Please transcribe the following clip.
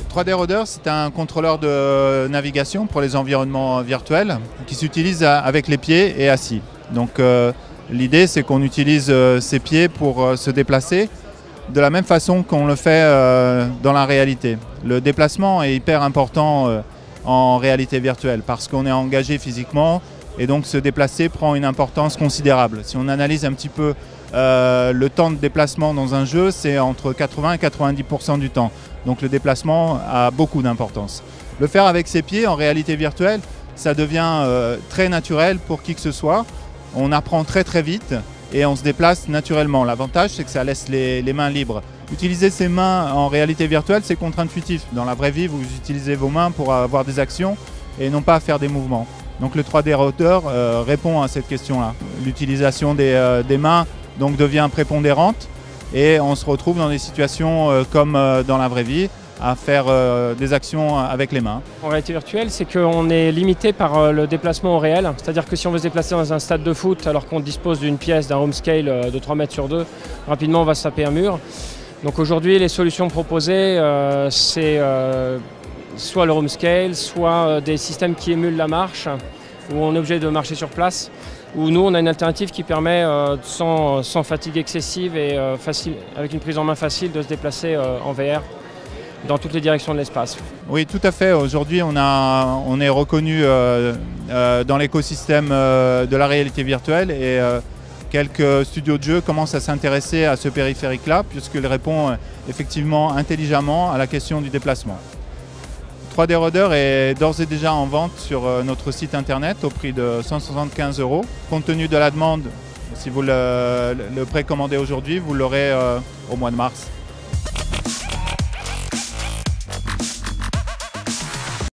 3D Roader, c'est un contrôleur de navigation pour les environnements virtuels qui s'utilise avec les pieds et assis. Donc l'idée, c'est qu'on utilise ses pieds pour se déplacer de la même façon qu'on le fait dans la réalité. Le déplacement est hyper important en réalité virtuelle parce qu'on est engagé physiquement et donc se déplacer prend une importance considérable. Si on analyse un petit peu le temps de déplacement dans un jeu, c'est entre 80 et 90% du temps. Donc le déplacement a beaucoup d'importance. Le faire avec ses pieds en réalité virtuelle, ça devient très naturel pour qui que ce soit. On apprend très vite et on se déplace naturellement. L'avantage, c'est que ça laisse les mains libres. Utiliser ses mains en réalité virtuelle, c'est contre-intuitif. Dans la vraie vie, vous utilisez vos mains pour avoir des actions et non pas faire des mouvements. Donc le 3D Roader répond à cette question-là. L'utilisation des mains donc, devient prépondérante et on se retrouve dans des situations comme dans la vraie vie, à faire des actions avec les mains. En réalité virtuelle, c'est qu'on est limité par le déplacement au réel. C'est-à-dire que si on veut se déplacer dans un stade de foot alors qu'on dispose d'une pièce, d'un home scale de 3 mètres sur 2, rapidement on va se taper un mur. Donc aujourd'hui, les solutions proposées, c'est soit le home scale, soit des systèmes qui émulent la marche, où on est obligé de marcher sur place, où nous on a une alternative qui permet sans fatigue excessive et avec une prise en main facile de se déplacer en VR dans toutes les directions de l'espace. Oui, tout à fait. Aujourd'hui, on est reconnu dans l'écosystème de la réalité virtuelle et quelques studios de jeux commencent à s'intéresser à ce périphérique-là puisqu'il répond effectivement intelligemment à la question du déplacement. 3D Roader est d'ores et déjà en vente sur notre site internet au prix de 175 €. Compte tenu de la demande, si vous le précommandez aujourd'hui, vous l'aurez au mois de mars.